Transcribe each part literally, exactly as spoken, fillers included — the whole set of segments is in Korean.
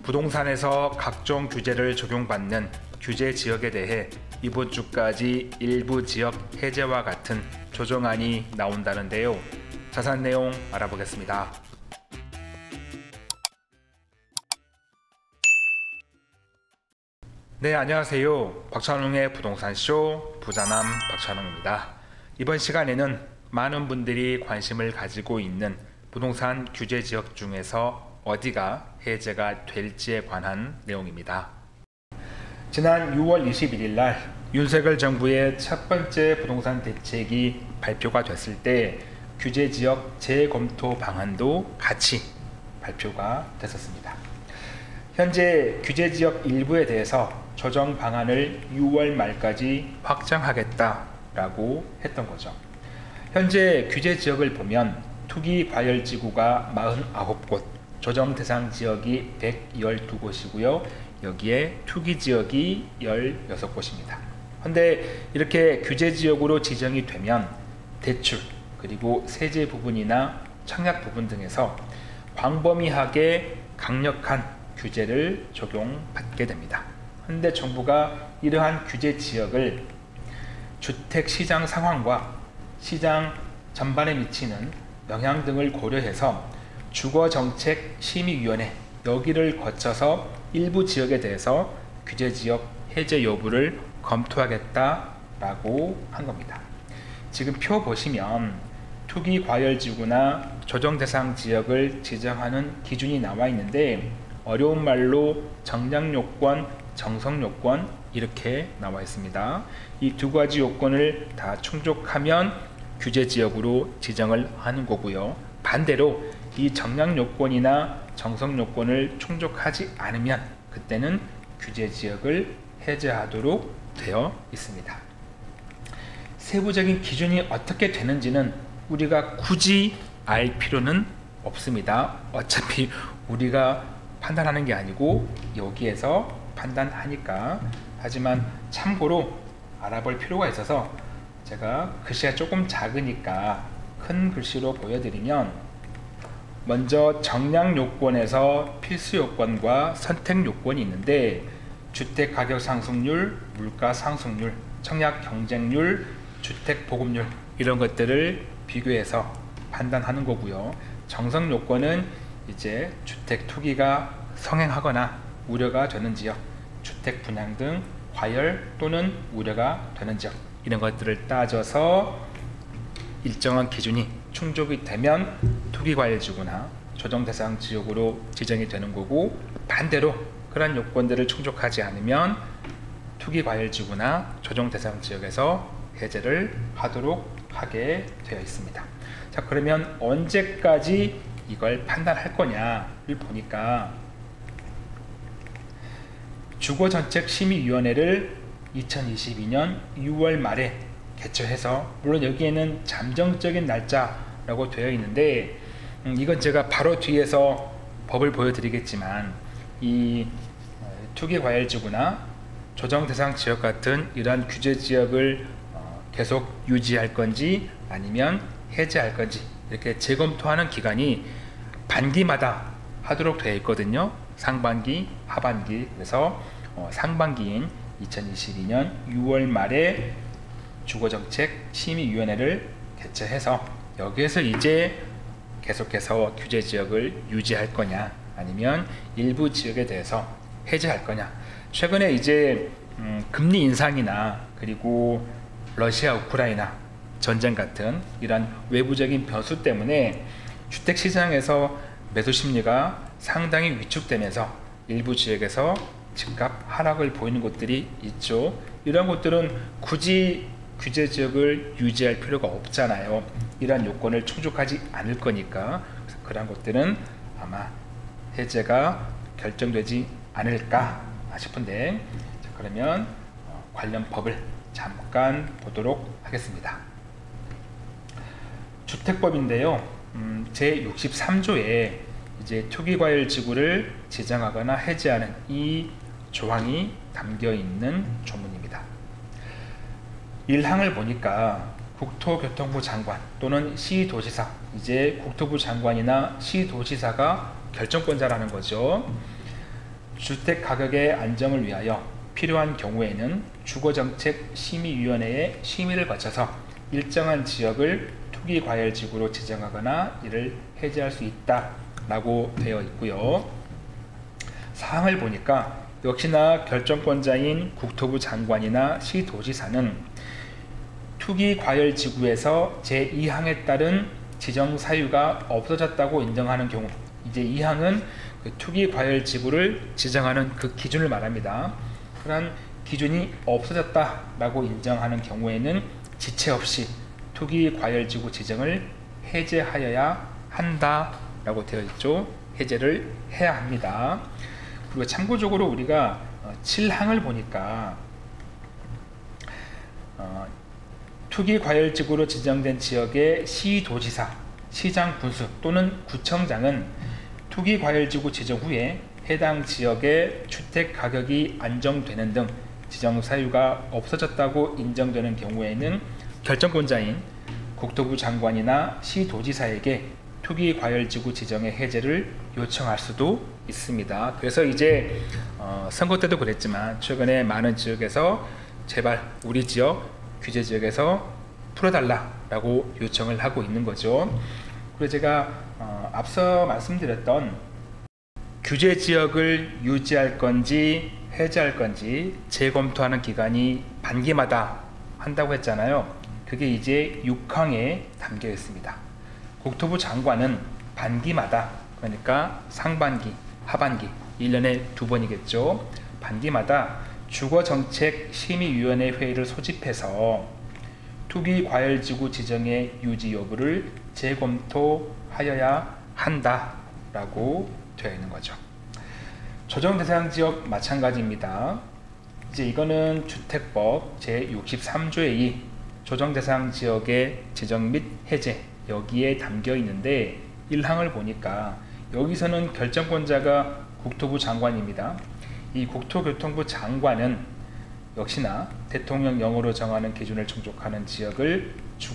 부동산에서 각종 규제를 적용받는 규제 지역에 대해 이번 주까지 일부 지역 해제와 같은 조정안이 나온다는데요. 자세한 내용 알아보겠습니다. 네, 안녕하세요. 박찬웅의 부동산쇼 부자남 박찬웅입니다. 이번 시간에는 많은 분들이 관심을 가지고 있는 부동산 규제 지역 중에서 어디가 해제가 될지에 관한 내용입니다. 지난 유월 이십일일 날 윤석열 정부의 첫 번째 부동산 대책이 발표가 됐을 때 규제 지역 재검토 방안도 같이 발표가 됐었습니다. 현재 규제 지역 일부에 대해서 조정 방안을 유월 말까지 확정하겠다라고 했던 거죠. 현재 규제 지역을 보면 투기 과열 지구가 사십구 곳, 조정 대상 지역이 백십이 곳이고요. 여기에 투기 지역이 십육 곳입니다. 그런데 이렇게 규제 지역으로 지정이 되면 대출, 그리고 세제 부분이나 청약 부분 등에서 광범위하게 강력한 규제를 적용받게 됩니다. 그런데 정부가 이러한 규제 지역을 주택 시장 상황과 시장 전반에 미치는 영향 등을 고려해서 주거정책심의위원회 여기를 거쳐서 일부 지역에 대해서 규제지역 해제 여부를 검토하겠다라고 한 겁니다. 지금 표 보시면 투기과열지구나 조정대상 지역을 지정하는 기준이 나와 있는데 어려운 말로 정량요건, 정성요건 이렇게 나와 있습니다. 이 두 가지 요건을 다 충족하면 규제지역으로 지정을 하는 거고요. 반대로 이 정량 요건이나 정성 요건을 충족하지 않으면 그때는 규제 지역을 해제하도록 되어 있습니다. 세부적인 기준이 어떻게 되는지는 우리가 굳이 알 필요는 없습니다. 어차피 우리가 판단하는 게 아니고 여기에서 판단하니까. 하지만 참고로 알아볼 필요가 있어서 제가 글씨가 조금 작으니까 큰 글씨로 보여드리면, 먼저 정량 요건에서 필수 요건과 선택 요건이 있는데 주택 가격 상승률, 물가 상승률, 청약 경쟁률, 주택 보급률 이런 것들을 비교해서 판단하는 거고요. 정성 요건은 이제 주택 투기가 성행하거나 우려가 되는 지역, 주택 분양 등 과열 또는 우려가 되는 지역 이런 것들을 따져서 일정한 기준이 충족이 되면 투기과열지구나 조정대상 지역으로 지정이 되는 거고, 반대로 그런 요건들을 충족하지 않으면 투기과열지구나 조정대상 지역에서 해제를 하도록 하게 되어 있습니다. 자, 그러면 언제까지 이걸 판단할 거냐를 보니까 주거정책심의위원회를 이천이십이년 유월 말에 개최해서, 물론 여기에는 잠정적인 날짜라고 되어 있는데 음, 이건 제가 바로 뒤에서 법을 보여드리겠지만 이 투기과열지구나 조정대상 지역 같은 이러한 규제지역을 어, 계속 유지할 건지 아니면 해제할 건지 이렇게 재검토하는 기간이 반기마다 하도록 되어 있거든요. 상반기, 하반기. 그래서 어, 상반기인 이천이십이년 유월 말에 주거정책심의위원회를 개최해서 여기에서 이제 계속해서 규제지역을 유지할 거냐 아니면 일부 지역에 대해서 해제할 거냐. 최근에 이제 음, 금리 인상이나 그리고 러시아 우크라이나 전쟁 같은 이런 외부적인 변수 때문에 주택시장에서 매수 심리가 상당히 위축되면서 일부 지역에서 집값 하락을 보이는 곳들이 있죠. 이런 곳들은 굳이 규제 지역을 유지할 필요가 없잖아요. 이러한 요건을 충족하지 않을 거니까. 그래서 그러한 곳들은 아마 해제가 결정되지 않을까 싶은데, 자, 그러면 관련 법을 잠깐 보도록 하겠습니다. 주택법인데요. 음, 제육십삼조에 이제 투기과열지구를 지정하거나 해제하는 이 조항이 담겨 있는 조문입니다. 일 항을 보니까 국토교통부 장관 또는 시도지사, 이제 국토부 장관이나 시도지사가 결정권자라는 거죠. 주택 가격의 안정을 위하여 필요한 경우에는 주거정책심의위원회의 심의를 거쳐서 일정한 지역을 투기과열지구로 지정하거나 이를 해제할 수 있다라고 되어 있고요. 사항을 보니까 역시나 결정권자인 국토부 장관이나 시도지사는 투기과열지구에서 제이 항에 따른 지정 사유가 없어졌다고 인정하는 경우, 이제 이 항은 그 투기과열지구를 지정하는 그 기준을 말합니다. 그런 기준이 없어졌다라고 인정하는 경우에는 지체 없이 투기과열지구 지정을 해제하여야 한다라고 되어 있죠. 해제를 해야 합니다. 그리고 참고적으로 우리가 칠 항을 보니까 어, 투기과열지구로 지정된 지역의 시도지사, 시장, 군수 또는 구청장은 투기과열지구 지정 후에 해당 지역의 주택가격이 안정되는 등 지정 사유가 없어졌다고 인정되는 경우에는 결정권자인 국토부 장관이나 시도지사에게 투기과열지구 지정의 해제를 요청할 수도 있습니다. 그래서 이제 어, 선거 때도 그랬지만 최근에 많은 지역에서 제발 우리 지역 규제지역에서 풀어달라라고 요청을 하고 있는 거죠. 그리고 제가 어, 앞서 말씀드렸던 규제지역을 유지할 건지 해제할 건지 재검토하는 기간이 반기마다 한다고 했잖아요. 그게 이제 육 항에 담겨 있습니다. 국토부 장관은 반기마다, 그러니까 상반기, 하반기, 일 년에 두 번이겠죠. 반기마다 주거정책심의위원회 회의를 소집해서 투기과열지구 지정의 유지 여부를 재검토하여야 한다라고 되어 있는 거죠. 조정대상 지역 마찬가지입니다. 이제 이거는 주택법 제육십삼 조의 이 조정대상 지역의 지정 및 해제, 여기에 담겨 있는데 일 항을 보니까 여기서는 결정권자가 국토부 장관입니다. 이 국토교통부 장관은 역시나 대통령령으로 정하는 기준을 충족하는 지역을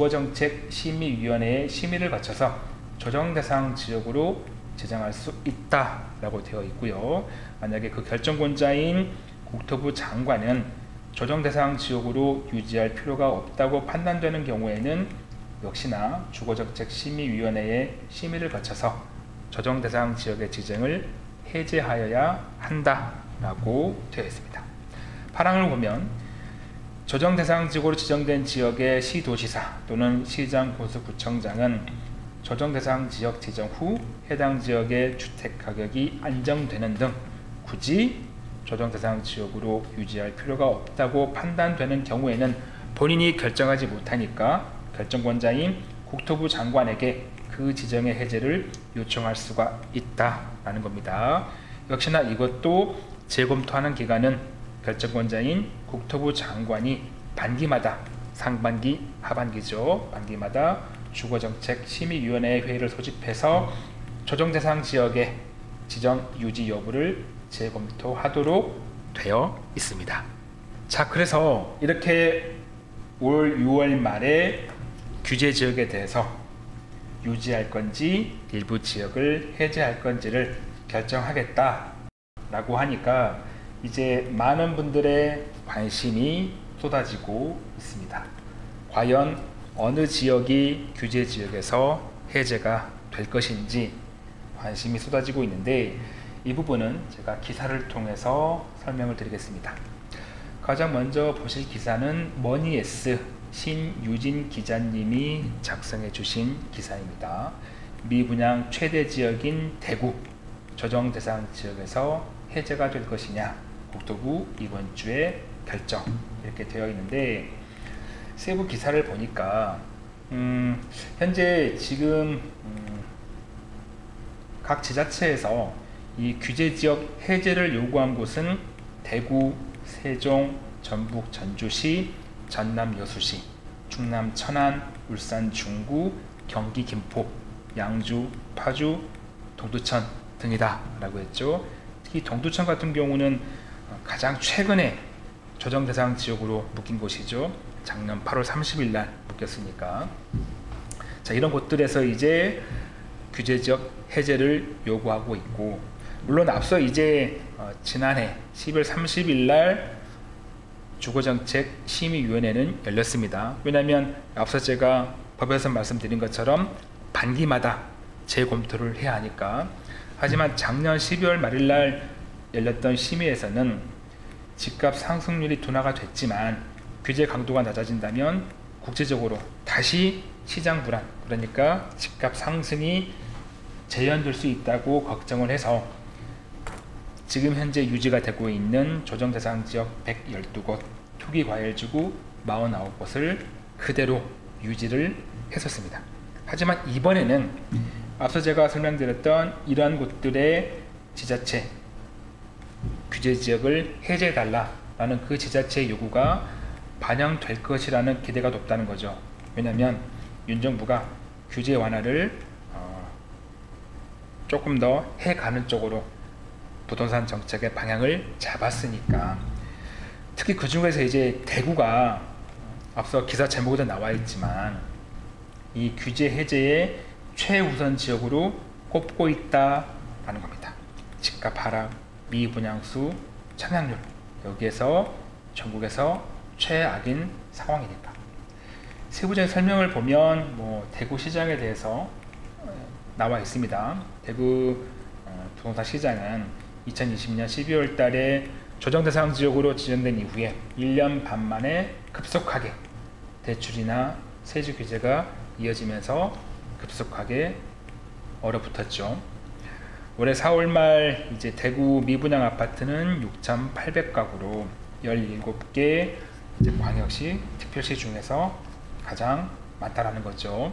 주거정책심의위원회의 심의를 거쳐서 조정대상 지역으로 지정할 수 있다라고 되어 있고요. 만약에 그 결정권자인 국토부 장관은 조정대상 지역으로 유지할 필요가 없다고 판단되는 경우에는 역시나 주거정책심의위원회의 심의를 거쳐서 조정대상 지역의 지정을 해제하여야 한다라고 되어 있습니다. 팔 항을 보면 조정대상 지구로 지정된 지역의 시도지사 또는 시장, 군수, 구청장은 조정대상 지역 지정 후 해당 지역의 주택가격이 안정되는 등 굳이 조정대상 지역으로 유지할 필요가 없다고 판단되는 경우에는 본인이 결정하지 못하니까 결정권자인 국토부 장관에게 그 지정의 해제를 요청할 수가 있다라는 겁니다. 역시나 이것도 재검토하는 기간은 결정권자인 국토부 장관이 반기마다, 상반기, 하반기죠. 반기마다 주거정책심의위원회 회의를 소집해서 조정대상 지역의 지정 유지 여부를 재검토하도록 되어 있습니다. 자, 그래서 이렇게 올 유월 말에 규제지역에 대해서 유지할 건지 일부 지역을 해제할 건지를 결정하겠다라고 하니까 이제 많은 분들의 관심이 쏟아지고 있습니다. 과연 어느 지역이 규제지역에서 해제가 될 것인지 관심이 쏟아지고 있는데 이 부분은 제가 기사를 통해서 설명을 드리겠습니다. 가장 먼저 보실 기사는 머니에스 신유진 기자님이 작성해 주신 기사입니다. 미분양 최대 지역인 대구 조정대상 지역에서 해제가 될 것이냐 국토부 이번 주에 결정 이렇게 되어 있는데 세부 기사를 보니까 음, 현재 지금 음, 각 지자체에서 이 규제지역 해제를 요구한 곳은 대구, 세종, 전북 전주시, 전남 여수시, 충남 천안, 울산 중구, 경기 김포, 양주, 파주, 동두천 등이다 라고 했죠. 특히 동두천 같은 경우는 가장 최근에 조정대상 지역으로 묶인 곳이죠. 작년 팔월 삼십일 날 묶였으니까. 자, 이런 곳들에서 이제 규제지역 해제를 요구하고 있고 물론 앞서 이제 어, 지난해 십이월 삼십일 날 주거정책심의위원회는 열렸습니다. 왜냐하면 앞서 제가 법에서 말씀드린 것처럼 반기마다 재검토를 해야 하니까. 하지만 작년 십이월 말일 날 열렸던 심의에서는 집값 상승률이 둔화가 됐지만 규제 강도가 낮아진다면 국제적으로 다시 시장 불안, 그러니까 집값 상승이 재현될 수 있다고 걱정을 해서 지금 현재 유지가 되고 있는 조정대상 지역 백십이 곳, 투기과열지구 사십구 곳을 그대로 유지를 했었습니다. 하지만 이번에는 앞서 제가 설명드렸던 이러한 곳들의 지자체 규제지역을 해제해달라라는 그 지자체의 요구가 반영될 것이라는 기대가 높다는 거죠. 왜냐하면 윤 정부가 규제 완화를 어, 조금 더 해가는 쪽으로 부동산 정책의 방향을 잡았으니까. 특히 그 중에서 이제 대구가 앞서 기사 제목에도 나와 있지만 이 규제 해제의 최우선 지역으로 꼽고 있다라는 겁니다. 집값 하락, 미분양수, 청약률, 여기에서 전국에서 최악인 상황이니까. 세부적인 설명을 보면 뭐 대구 시장에 대해서 나와 있습니다. 대구 부동산 시장은 이천이십 년 십이월 달에 조정대상 지역으로 지정된 이후에 일 년 반 만에 급속하게 대출이나 세제 규제가 이어지면서 급속하게 얼어붙었죠. 올해 사월 말 이제 대구 미분양 아파트는 육천팔백 가구로 열일곱 개 이제 광역시, 특별시 중에서 가장 많다라는 거죠.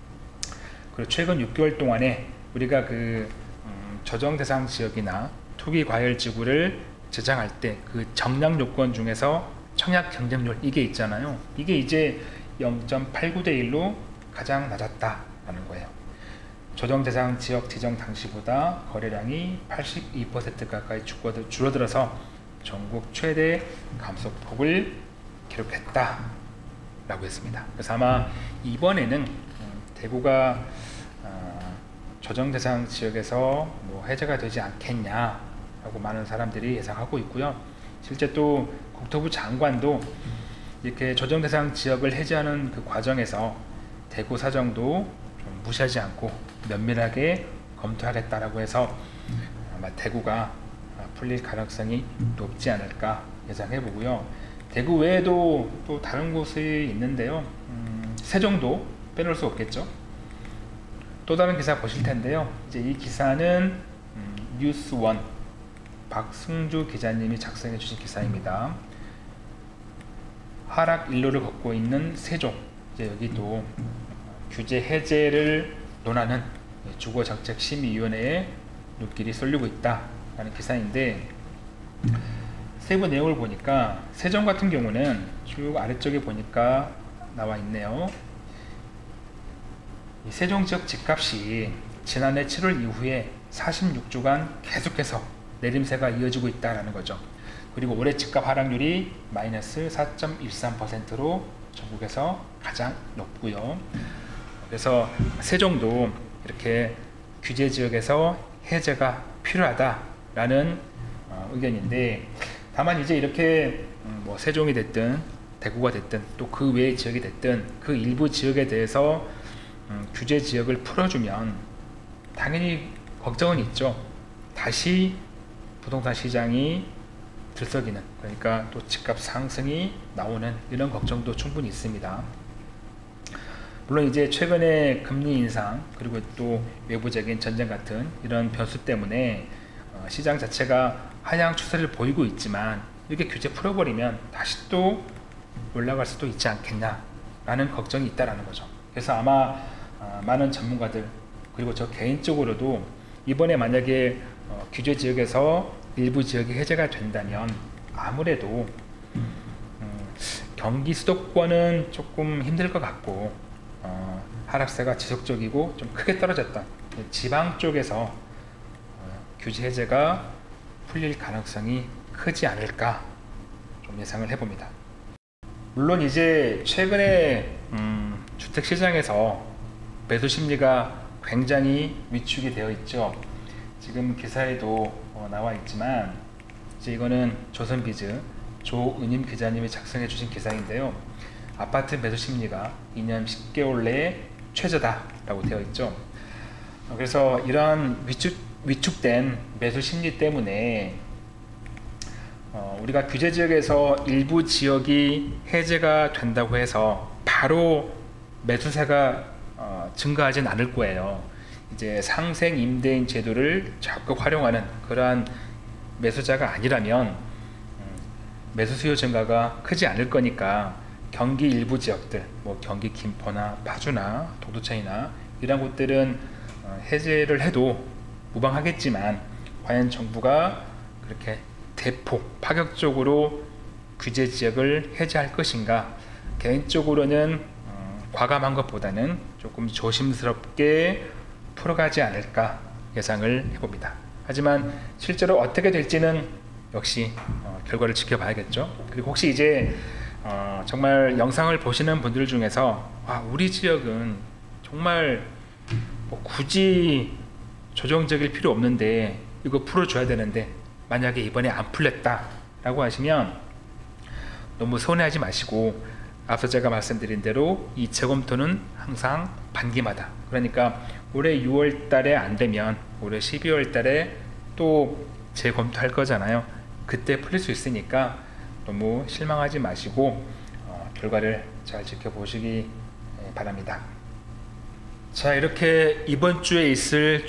그리고 최근 육 개월 동안에 우리가 그 음, 조정 대상 지역이나 투기 과열 지구를 제정할 때 그 정량 요건 중에서 청약 경쟁률 이게 있잖아요. 이게 이제 영 점 팔구 대 일로 가장 낮았다라는 거예요. 조정 대상 지역 지정 당시보다 거래량이 팔십이 퍼센트 가까이 줄어들어서 전국 최대 감소폭을 기록했다 라고 했습니다. 그래서 아마 이번에는 대구가 어, 조정 대상 지역에서 뭐 해제가 되지 않겠냐 라고 많은 사람들이 예상하고 있고요. 실제 또 국토부 장관도 이렇게 조정 대상 지역을 해제하는 그 과정에서 대구 사정도 좀 무시하지 않고 면밀하게 검토하겠다라고 해서 아마 대구가 풀릴 가능성이 높지 않을까 예상해 보고요. 대구 외에도 또 다른 곳이 있는데요. 음, 세종도 빼놓을 수 없겠죠. 또 다른 기사 보실 텐데요. 이제 이 기사는 음, 뉴스원 박승주 기자님이 작성해 주신 기사입니다. 하락 일로를 걷고 있는 세종, 이제 여기도 규제 해제를 논하는 주거정책심의위원회에 눈길이 쏠리고 있다라는 기사인데, 세부 내용을 보니까 세종 같은 경우는 쭉 아래쪽에 보니까 나와 있네요. 이 세종 지역 집값이 지난해 칠월 이후에 사십육 주간 계속해서 내림세가 이어지고 있다는 거죠. 그리고 올해 집값 하락률이 마이너스 사 점 일삼 퍼센트로 전국에서 가장 높고요. 그래서 세종도 이렇게 규제 지역에서 해제가 필요하다라는 어, 의견인데, 다만 이제 이렇게 음, 뭐 세종이 됐든 대구가 됐든 또 그 외의 지역이 됐든 그 일부 지역에 대해서 음, 규제 지역을 풀어주면 당연히 걱정은 있죠. 다시 부동산 시장이 들썩이는, 그러니까 또 집값 상승이 나오는 이런 걱정도 충분히 있습니다. 물론 이제 최근에 금리 인상 그리고 또 외부적인 전쟁 같은 이런 변수 때문에 어, 시장 자체가 하향 추세를 보이고 있지만, 이렇게 규제 풀어버리면 다시 또 올라갈 수도 있지 않겠냐라는 걱정이 있다라는 거죠. 그래서 아마 어, 많은 전문가들 그리고 저 개인적으로도 이번에 만약에 어, 규제 지역에서 일부 지역이 해제가 된다면 아무래도 음, 경기 수도권은 조금 힘들 것 같고, 어, 하락세가 지속적이고 좀 크게 떨어졌던 지방 쪽에서 어, 규제 해제가 풀릴 가능성이 크지 않을까 좀 예상을 해봅니다. 물론 이제 최근에 음, 주택시장에서 매수 심리가 굉장히 위축이 되어 있죠. 지금 기사에도 어, 나와 있지만 이제 이거는 조선비즈 조은임 기자님이 작성해 주신 기사인데요. 아파트 매수 심리가 이 년 십 개월 내에 최저다라고 되어 있죠. 어, 그래서 이런 위축, 위축된 매수 심리 때문에 어, 우리가 규제 지역에서 일부 지역이 해제가 된다고 해서 바로 매수세가 어, 증가하진 않을 거예요. 이제 상생 임대인 제도를 적극 활용하는 그러한 매수자가 아니라면 음, 매수 수요 증가가 크지 않을 거니까 경기 일부 지역들, 뭐 경기 김포나 파주나 동두천이나 이런 곳들은 어, 해제를 해도 무방하겠지만 과연 정부가 그렇게 대폭 파격적으로 규제 지역을 해제할 것인가? 개인적으로는 어, 과감한 것보다는 조금 조심스럽게 풀어가지 않을까 예상을 해봅니다. 하지만 실제로 어떻게 될지는 역시 어, 결과를 지켜봐야겠죠. 그리고 혹시 이제 어, 정말 영상을 보시는 분들 중에서 아, 우리 지역은 정말 뭐 굳이 조정적일 필요 없는데 이거 풀어줘야 되는데 만약에 이번에 안 풀렸다 라고 하시면 너무 서운해하지 마시고 앞서 제가 말씀드린 대로 이 재검토는 항상 반기마다, 그러니까 올해 유월 달에 안 되면 올해 십이월 달에 또 재검토할 거잖아요. 그때 풀릴 수 있으니까 너무 실망하지 마시고 어, 결과를 잘 지켜보시기 바랍니다. 자, 이렇게 이번 주에 있을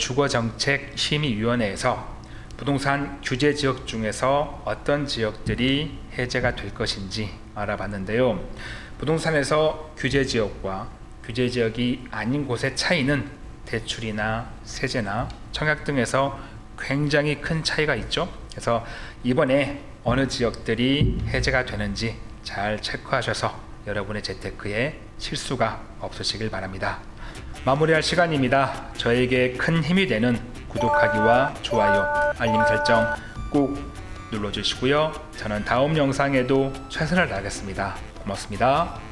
주거정책심의위원회에서 부동산 규제 지역 중에서 어떤 지역들이 해제가 될 것인지 알아봤는데요. 부동산에서 규제 지역과 규제 지역이 아닌 곳의 차이는 대출이나 세제나 청약 등에서 굉장히 큰 차이가 있죠. 그래서 이번에 어느 지역들이 해제가 되는지 잘 체크하셔서 여러분의 재테크에 실수가 없으시길 바랍니다. 마무리할 시간입니다. 저에게 큰 힘이 되는 구독하기와 좋아요, 알림 설정 꼭 눌러주시고요. 저는 다음 영상에도 최선을 다하겠습니다. 고맙습니다.